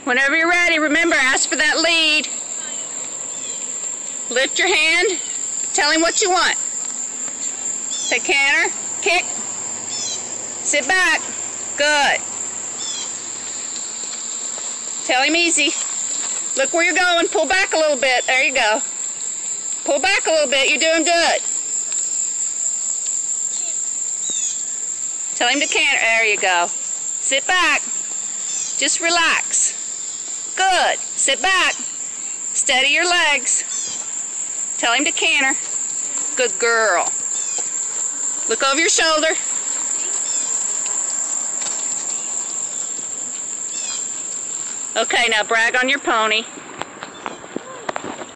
Whenever you're ready, remember, ask for that lead. Lift your hand. Tell him what you want. Say canter, kick. Sit back. Good. Tell him easy. Look where you're going. Pull back a little bit. There you go. Pull back a little bit. You're doing good. Tell him to canter. There you go. Sit back. Just relax. Good. Sit back. Steady your legs. Tell him to canter. Good girl. Look over your shoulder. Okay, now brag on your pony.